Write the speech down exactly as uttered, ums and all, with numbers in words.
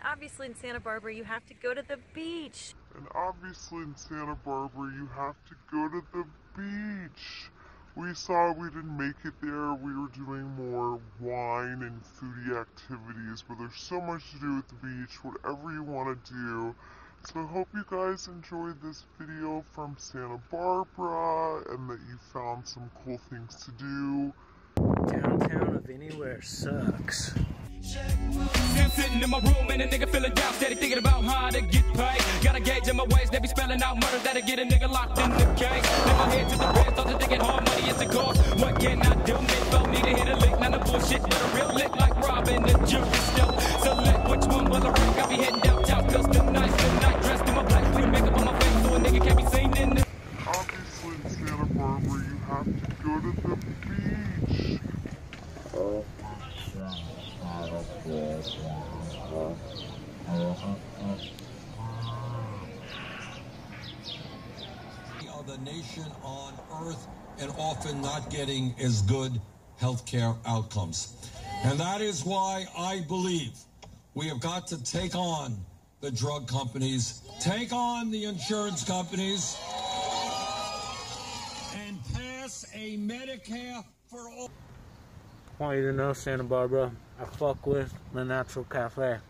obviously in Santa Barbara you have to go to the beach. And obviously in Santa Barbara you have to go to the beach. We saw we didn't make it there. We were doing more wine and foodie activities, but there's so much to do at the beach, whatever you want to do. So I hope you guys enjoyed this video from Santa Barbara and that you found some cool things to do. Downtown of anywhere sucks. I'm sitting in my room and a nigga feeling down, steady thinking about how to get paid. Got a gauge in my ways, they be spelling out murder that'll get a nigga locked in the cage. Lift my head to the bed, start to thinking hard money is the cause. What can I do? Info need to hit a lick, not a bullshit, but a real lick like Robin the Juice. Still select which one will I rank. I'll be heading downtown, cause tonight's the night. Dressed in my black, clean makeup on my face so a nigga can't be seen in the. Obviously in Santa Barbara you have to go to the beach. Of the nation on earth and often not getting as good healthcare outcomes. And that is why I believe we have got to take on the drug companies, take on the insurance companies, and pass a Medicare for all. I want you to know, Santa Barbara, I fuck with the Natural Cafe.